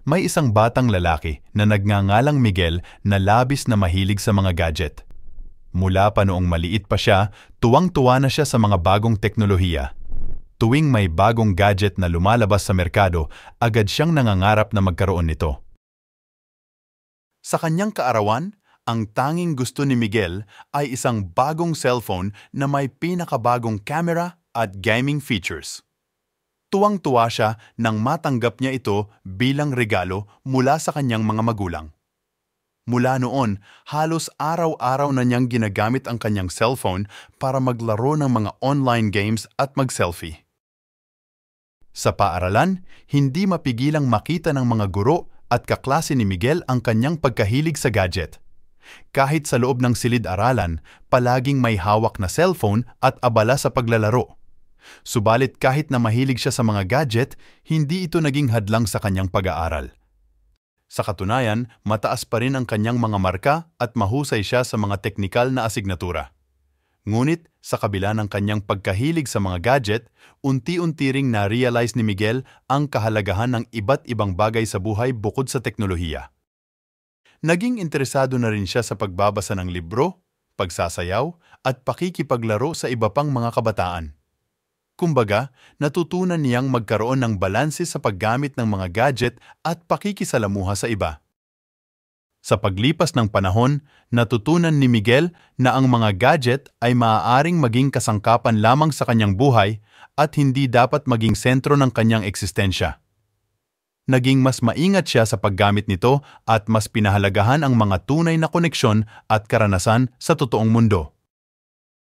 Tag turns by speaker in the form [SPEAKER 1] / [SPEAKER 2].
[SPEAKER 1] May isang batang lalaki na nagngangalang Miguel na labis na mahilig sa mga gadget. Mula pa noong maliit pa siya, tuwang-tuwa na siya sa mga bagong teknolohiya. Tuwing may bagong gadget na lumalabas sa merkado, agad siyang nangangarap na magkaroon nito. Sa kanyang kaarawan, ang tanging gusto ni Miguel ay isang bagong cellphone na may pinakabagong camera at gaming features. Tuwang-tuwa siya nang matanggap niya ito bilang regalo mula sa kanyang mga magulang. Mula noon, halos araw-araw na niyang ginagamit ang kanyang cellphone para maglaro ng mga online games at mag-selfie. Sa paaralan, hindi mapigilang makita ng mga guro at kaklase ni Miguel ang kanyang pagkahilig sa gadget. Kahit sa loob ng silid-aralan, palaging may hawak na cellphone at abala sa paglalaro. Subalit kahit na mahilig siya sa mga gadget, hindi ito naging hadlang sa kanyang pag-aaral. Sa katunayan, mataas pa rin ang kanyang mga marka at mahusay siya sa mga teknikal na asignatura. Ngunit, sa kabila ng kanyang pagkahilig sa mga gadget, unti-unti ring na-realize ni Miguel ang kahalagahan ng iba't ibang bagay sa buhay bukod sa teknolohiya. Naging interesado na rin siya sa pagbabasa ng libro, pagsasayaw, at pakikipaglaro sa iba pang mga kabataan. Kumbaga, natutunan niyang magkaroon ng balanse sa paggamit ng mga gadget at pakikisalamuha sa iba. Sa paglipas ng panahon, natutunan ni Miguel na ang mga gadget ay maaaring maging kasangkapan lamang sa kanyang buhay at hindi dapat maging sentro ng kanyang eksistensya. Naging mas maingat siya sa paggamit nito at mas pinahalagahan ang mga tunay na koneksyon at karanasan sa totoong mundo.